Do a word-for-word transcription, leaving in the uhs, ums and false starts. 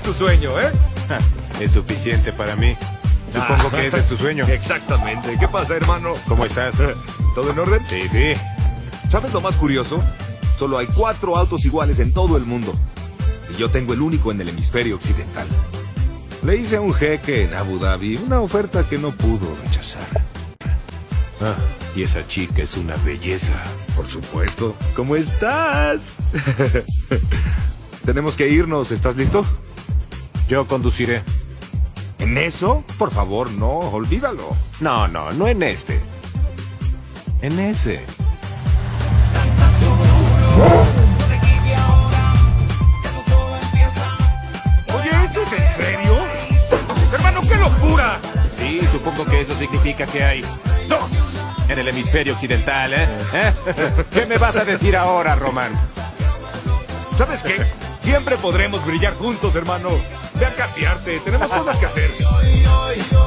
tu sueño, ¿eh? Ja, es suficiente para mí. Supongo Ah. que ese es tu sueño. Exactamente. ¿Qué pasa, hermano? ¿Cómo estás? ¿Todo en orden? Sí, sí. ¿Sabes lo más curioso? Solo hay cuatro autos iguales en todo el mundo. Y yo tengo el único en el hemisferio occidental. Le hice a un jeque en Abu Dhabi una oferta que no pudo rechazar. Ah, y esa chica es una belleza. Por supuesto. ¿Cómo estás? Tenemos que irnos. ¿Estás listo? Yo conduciré. ¿En eso? Por favor, no. Olvídalo. No, no, no en este. En ese. Oye, ¿esto es en serio? Hermano, qué locura. Sí, supongo que eso significa que hay dos en el hemisferio occidental, ¿eh? ¿Eh? ¿Qué me vas a decir ahora, Román? ¿Sabes qué? Siempre podremos brillar juntos, hermano. Ve a cambiarte. Tenemos cosas que hacer.